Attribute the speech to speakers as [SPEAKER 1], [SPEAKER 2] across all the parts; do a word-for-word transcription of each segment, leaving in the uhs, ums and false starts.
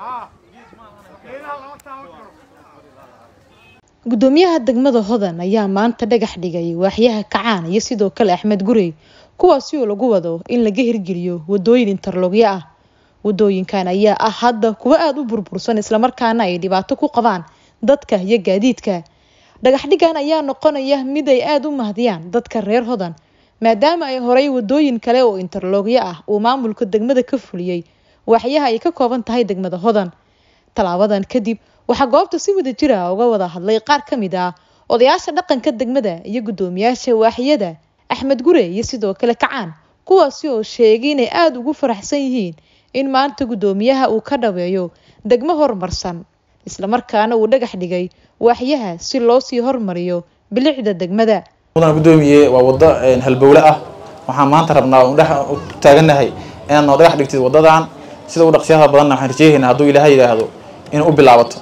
[SPEAKER 1] gudoomiyaha degmada Hodan ayaa maanta dhagax dhigay waaxyaha Kacaan iyo sidoo kale Axmed Gurey kuwaasi oo lagu wado in laga hirgeliyo wadooyin interlogyo ah. wadooyinkan ayaa ah hadda kuwa aad u burbursan isla markaana ay dhibaato ku qabaan dadka iyo gaadiidka. dhagax dhigan ayaa noqonaya mid ay aad u mahdiyaan dadka reer Hodan maadaama ay horay wadooyin kale oo interlogyo ah uu maamulka degmada ka fuliyay waaxyaha ay ka kooban tahay degmada Hodan. talaabadan kadib waxa goobta si wada jir ah uga wada hadlay qaar kamid ah odayaasha dhaqanka degmada iyo gudoomiyaasha waaxyada Axmed Gurey iyo sidoo kale Kacaan kuwaasi oo sheegay inay aad ugu faraxsan yihiin in maanta gudoomiyaha uu ka dhaweeyo degmo horumarsan isla markaana uu dhagax dhigay waaxyaha si loo sii hormariyo bilicda degmada.
[SPEAKER 2] Mudan gudoomiye waa wada halbowle ah waxaan maanta rabnaa u dhax taaganahay inaan noo dhagax dhigtid wadadan sida u dhaqsiyaha badan waxaan rajaynaynaa hadduu Ilaahay yiraahdo in uu bilaabato.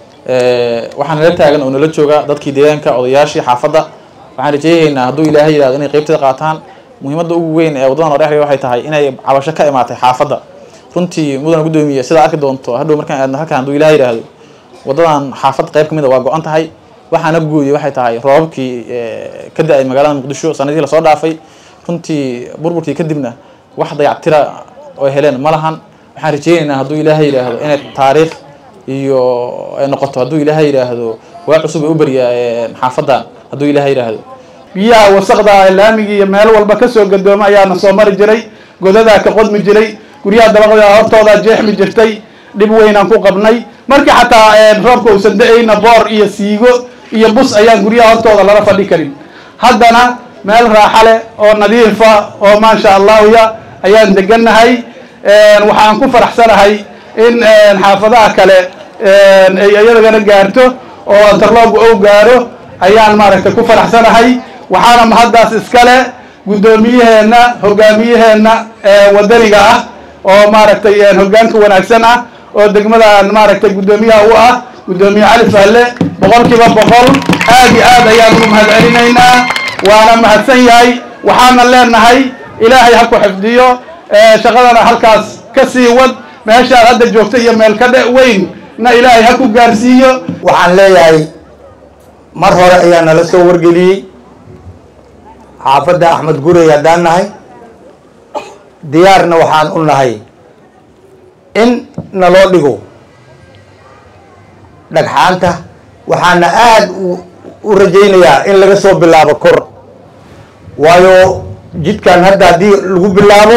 [SPEAKER 2] ee waxaan la taagan oo nala jooga dadkii deegaanka odayaashii xaafadda waxaan rajaynaynaa hadduu Ilaahay yiraahdo inay qaybtada qaataan. muhiimadda ugu weyn ee wadadan oo dhagax dhigay waxay tahay inay cabasho ka imaatay xaafadda. runtii mudan gudoomiye sida arki doonto hadhow markaan aadna halkaan hadduu Ilaahay yiraahdo wadadan xaafad qayb kamid ah waa go'an tahay waxaana gooyay waxay tahay roobkii ka da'ay magaalada Muqdisho sanadii la soo dhaafay. runtii burburkii kadibna wax dayactira oo heleen ma lahan. waxaan rajaynaynaa hadduu Ilaahay yiraahdo inay taariikh iyo ay noqoto hadduu Ilaahay yiraahdo waa cusub u bariya xaafadda hadduu Ilaahay yiraahdo.
[SPEAKER 3] biyaha wasaqda laamiga iyo meel walba ka soo gadooma ayaana soo mari jiray godada ka qodmi jiray guriyaha dabaqada hortooda jeexmi jirtay dib weyn aan ku qabnay markii xataa roobka uu saddeeyna boor iyo siigo iyo bus ayaan guriyaha hortooda lala fadhi karin. haddana meel raaxo leh oo nadiif ah oo ma sha Allah ya ayaan deganahay. waxaan ku faraxsanahay in xaafadaha kale ay ayadana gaarto oo interlog oo gaaro ayaan maaragtay ku faraxsanahay. waxaana mahadaas iskale gudoomiyaheena hogaamiyaheena wadaniga ah oo maaragtay hogaanka wanaagsan ah oo degmada maaragtay gudoomiyaha u ah gudoomiye Cali Fahle boqolkiiba boqol aad iyo aad ayaan ugu mahadcelinaynaa. waana mahadsan yahay waxaana leenahay Ilaahay ha ku xifdiyo shaqadana halkaas ka sii wad meesha hadda joogta iyo meel ka weyn na Ilaahay ha ku gaarsiiyo.
[SPEAKER 4] waxaan leeyahay mar hore ayaa nala soo wargeliyay xaafadda Axmed Gurey hadaan nahay diyaarna waxaan u nahay in naloo dhigo dhagxaanta. waxaana aad u rajaynayaa in laga soo bilaabo kor waayo jidkan hadda haddii lagu bilaabo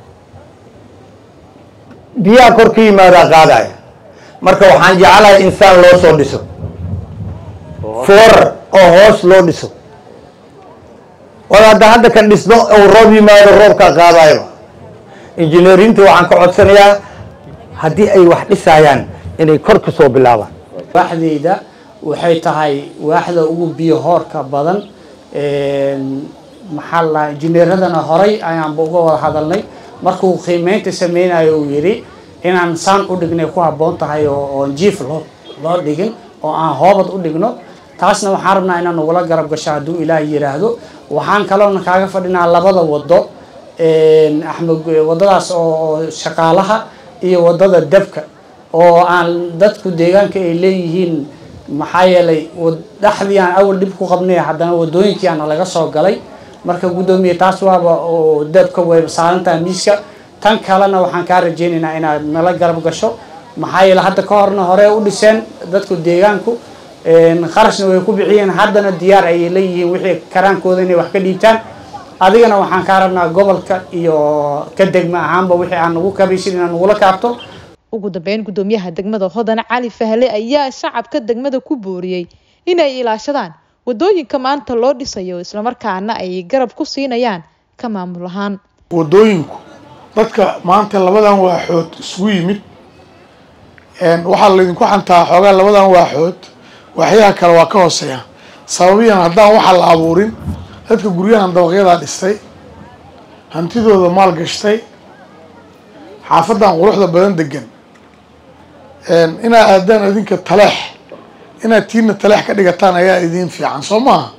[SPEAKER 4] biyaha kor ka yimaada qaadaya. marka waxaan jecelahay insaan loo soo dhiso foor oo hoos loo dhiso wala hadda hadda kan dhisno oo roob yimaado roobka qaadayo. injineerinta waxaan ka codsanayaa haddii ay wax dhisayaan inay kor ka soo bilaabaan.
[SPEAKER 5] waaxdayda waxay tahay waaxda ugu biyo hoorka badan maxaa la injineeradana horay ayaan uga wada hadalnay markuu qiimeynta sameynayo uu yiri inaan saan u dhignay ku haboon tahay oo jiif loo loo dhigin oo aan hoobad u dhigno. taasna waxaan rabnaa inaan ugula garab gasho hadduu Ilaahay yiraahdo. waxaan kaloona kaaga fadhinaa labada wado Axmed wadadaas oo shaqaalaha iyo wadada dabka oo aan dadku deegaanka ay leeyihiin maxaa yeelay dhaxdii aan awal dib ku qabnay haddana wadooyinkii aan laga soo galay. marka gudoomiye taas waaba oo dabka way saarantaa miiska. tan kalena waxaan ka rajaynaynaa inaad nala garab gasho maxaa yeelay hadda ka horna hore u dhiseen dadku deegaanku qarashna way ku bixiyeen haddana diyaar ay leeyihiin wixii karaankooda inay wax ka dhiibtaan. adigana waxaan ka rabnaa gobolka iyo ka degma ahaanba wixii aan ugu kabaysin inaan ugula kaabto.
[SPEAKER 1] ugu dambeyn gudoomiyaha degmada Hodan Cali Fahle ayaa shacabka degmada ku booriyay inay ilaashadaan wadooyinka maanta loo dhisayo isla markaana ay garab ku siinayaan ka maamul ahaan.
[SPEAKER 6] wadooyinku dadka maanta labadan waaxood isugu yimid een waxa la idinku xantaa xogaa labadan waaxood waxyaha kale waa ka hooseeya sababiyan haddaan waxa la abuurin dadka guryahan dabaqyada dhistay hantidooda maal gashtay xaafadan quruxda badan degan een ina aadaan idinka taleex ina tiina taleex ka dhigataan ayaa idin fiican soo maaha.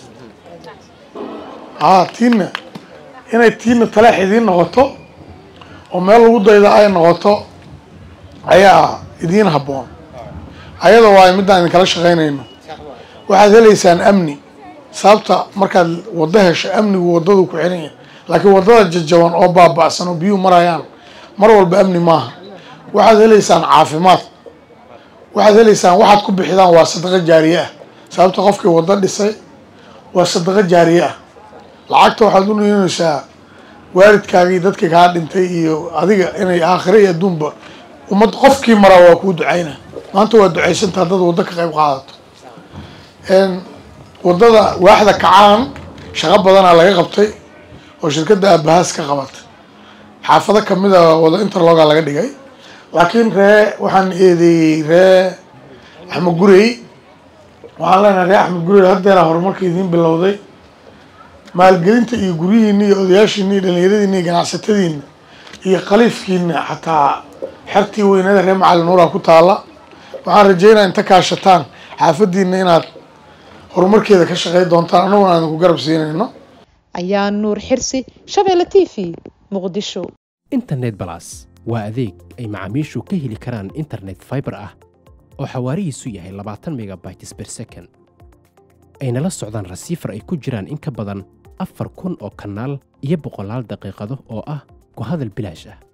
[SPEAKER 6] ah tiina ina tiina taleex idin noqoto oo meel lagu dayda ay noqoto ayaa idiin habboon ayada waa midaan idinkala shaqaynayno waxaad helaysaan amni sababta markaad waddo hesho amnigu waddadu ku xiran yahay laakiin waddada jajaban oo baaba'san oo biyuhu marayaan mar walba amni maaha waxaad helaysaan caafimaad waxaad helaysaan waxaad ku bixidaan waa sadaqo jaariye ah sababta qofkii waddo dhisay waa sadaqo jaariye ah lacagta waxaad u niinaysaa waalidkaagii dadkii kaa dhintay iyo adiga inay aakhire iyo adduunba ummad qofkii maraa waa kuu ducayna maanta waa ducaysantaa dad waddo ka qayb qaadato waddada waaxda kacaan shaqo badanaa laga qabtay oo shirkadda aabahaas ka qabatay xaafado kamid a wada interloga laga dhigay laakiin ree waxaan eedeeyey ree axmed gurey waxaan leenahay ree axmed gurey haddeeraa horumarka idiin bilowday maalgelinta iyo guryihiina iyo odayaashiina iyo dhalinyaradiina iyo ganacsatadiina iyo khaliifkiina xataa xertii weynada ree macalin nuura ku taala waxaan rajeynaa inta kaashataan xaafadiina inaad horumarkeeda ka shaqey doontaan annaguna aan ku garab siinayno
[SPEAKER 1] ayaa nuur xirsi Shabeelle T V Muqdisho
[SPEAKER 7] internet plus waa adeeg ay macaamiishu ka heli karaan internet fiber ah oo xawaarihiisu yahay labaatan megabytes per second ayna la socdaan rasiifar ay ku jiraan in ka badan afar kun oo kanaal iyo boqolaal daqiiqado oo ah ku hadal bilaash ah